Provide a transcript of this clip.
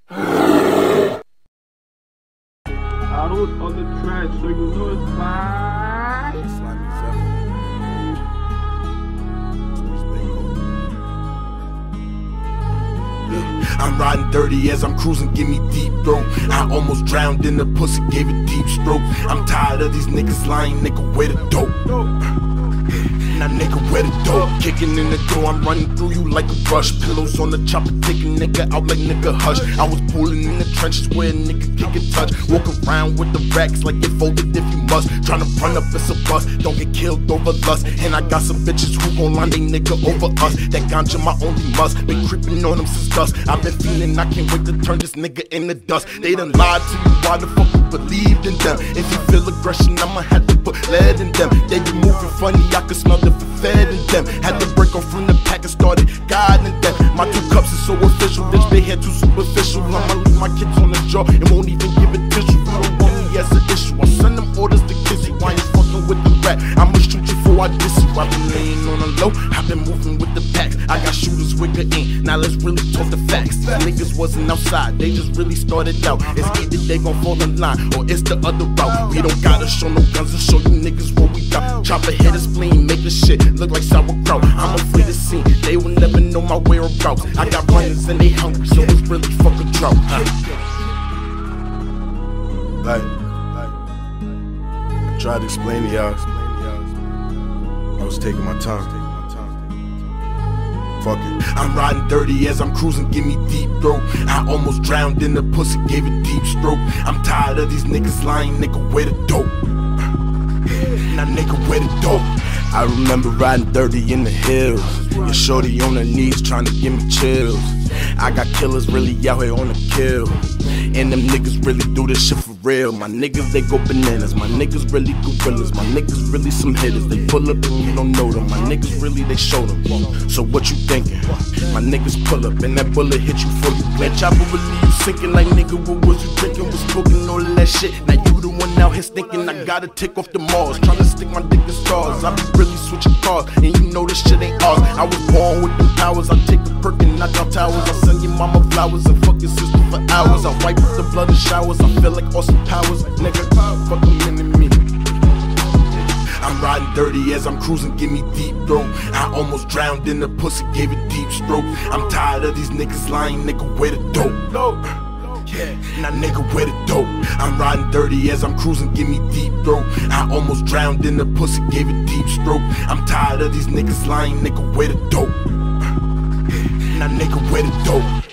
I was on the track, so you know it's fine. I'm riding dirty as I'm cruising, give me deep throat. I almost drowned in the pussy, gave it deep stroke. I'm tired of these niggas lying, nigga, where the dope? Now nigga, where the dope? Kicking in the door, I'm running through you like a rush. Pillows on the chopper, taking nigga out like nigga hush. I was pulling in the trenches where a nigga can't get touched. Walk around with the racks like it folded if you must. Tryna run up, it's a bus, don't get killed over lust. And I got some bitches who gon' line they nigga over us. That ganja my only must, been creeping on them since dusk. I've been feeling I can't wait to turn this nigga in the dust. They done lied to you, why the fuck you believed in them? If you feel aggression, I'ma have to put lead in them. They be moving funny, I can smell the fed in them. Had to break off from the pack and started guiding them. My 2 cups is so official, this big head too superficial. I'ma leave my kids on the jaw and won't even give it tissue. You don't want me as an issue, I'll send them orders to kiss you. Why you fucking with the rat? I'ma shoot you before I diss you. I've been laying on the low, I've been moving with the packs. I got shooters with good ink, now let's really talk the facts. These niggas wasn't outside, they just really started out. It's either they gon' fall in line, or it's the other route. We don't gotta show no guns to show you niggas what we got. Chopper head is spleen, make the shit look like sauerkraut. I'm afraid to see, they will never know my whereabouts. I got runners and they hungry, so it's really fucking drought. Like, I tried to explain to y'all, I was taking my time. Fuck it. I'm riding dirty as I'm cruising, give me deep throat. I almost drowned in the pussy, gave it deep stroke. I'm tired of these niggas lying, nigga, where the dope? Now nigga, where the dope? I remember riding dirty in the hills. Your shorty on her knees trying to give me chills. I got killers really out here on the kill. And them niggas really do this shit for real. My niggas, they go bananas. My niggas really gorillas. My niggas really some hitters. They pull up and you don't know them. My niggas really, they show them. So what you thinking? My niggas pull up and that bullet hit you before you blink. Chopper really you sinking like nigga, what was you drinking? Was smoking all of that shit. Now you the one out here stinking. I gotta take off the malls. Tryna stick my dick in stars. I be really switching cars. And you know this shit ain't ours. I was born with them powers. I take a Perkins, knock out towers. I send your mama flowers and fuck your sister for hours. I wipe up the blood and showers. I feel like Austin Powers. Nigga, fuck a minute me. I'm riding dirty as I'm cruising, give me deep throat. I almost drowned in the pussy, gave it deep stroke. I'm tired of these niggas lying, nigga, where the dope? Now nigga, where the dope? I'm riding dirty as I'm cruising, give me deep throat. I almost drowned in the pussy, gave it deep stroke. I'm tired of these niggas lying, nigga, where the dope? Now nigga, where the dope?